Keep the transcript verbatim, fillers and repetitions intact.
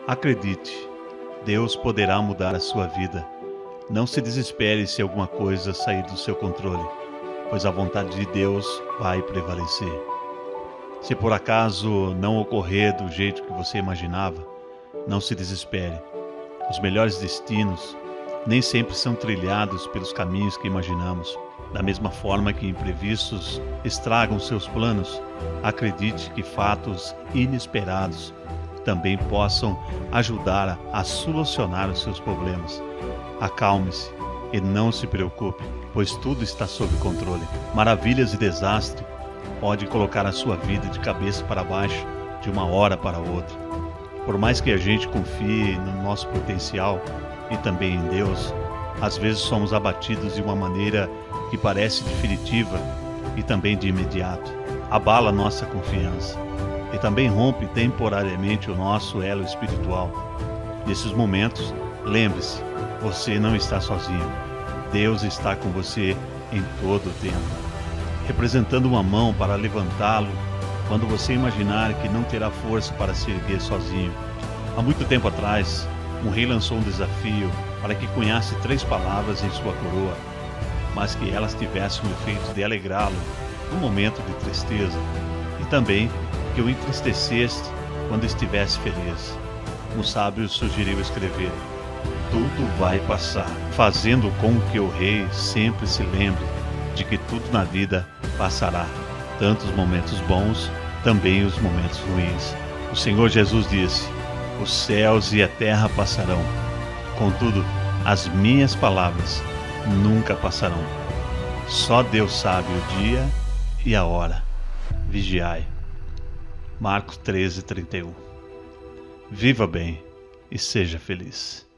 Acredite, Deus poderá mudar a sua vida. Não se desespere se alguma coisa sair do seu controle, pois a vontade de Deus vai prevalecer. Se por acaso não ocorrer do jeito que você imaginava, não se desespere. Os melhores destinos nem sempre são trilhados pelos caminhos que imaginamos. Da mesma forma que imprevistos estragam seus planos, acredite que fatos inesperados também possam ajudar a solucionar os seus problemas. Acalme-se e não se preocupe, pois tudo está sob controle. Maravilhas e desastre pode colocar a sua vida de cabeça para baixo de uma hora para outra. Por mais que a gente confie no nosso potencial e também em Deus, às vezes somos abatidos de uma maneira que parece definitiva e também de imediato. Abala nossa confiança e também rompe temporariamente o nosso elo espiritual. Nesses momentos, lembre-se, você não está sozinho. Deus está com você em todo o tempo, representando uma mão para levantá-lo quando você imaginar que não terá força para se erguer sozinho. Há muito tempo atrás, um rei lançou um desafio para que cunhasse três palavras em sua coroa, mas que elas tivessem o efeito de alegrá-lo no momento de tristeza e também que o entristecesse quando estivesse feliz. Um sábio sugeriu escrever: tudo vai passar, fazendo com que o rei sempre se lembre de que tudo na vida passará, tanto os momentos bons, também os momentos ruins. O Senhor Jesus disse: os céus e a terra passarão, contudo, as minhas palavras nunca passarão. Só Deus sabe o dia e a hora. Vigiai. Marcos treze, trinta e um. Viva bem e seja feliz.